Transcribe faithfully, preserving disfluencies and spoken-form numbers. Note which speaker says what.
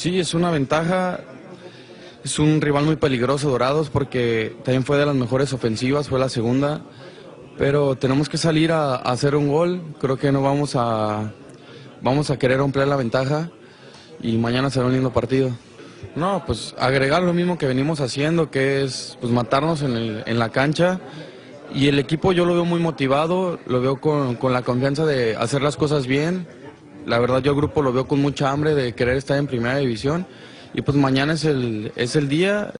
Speaker 1: Sí, es una ventaja. Es un rival muy peligroso, Dorados, porque también fue de las mejores ofensivas, fue la segunda. Pero tenemos que salir a, a hacer un gol. Creo que no vamos a, vamos a querer ampliar la ventaja y mañana será un lindo partido. No, pues agregar lo mismo que venimos haciendo, que es pues matarnos en, el, en la cancha. Y el equipo yo lo veo muy motivado, lo veo con, con la confianza de hacer las cosas bien. La verdad yo el grupo lo veo con mucha hambre de querer estar en primera división. Y pues mañana es el, es el día.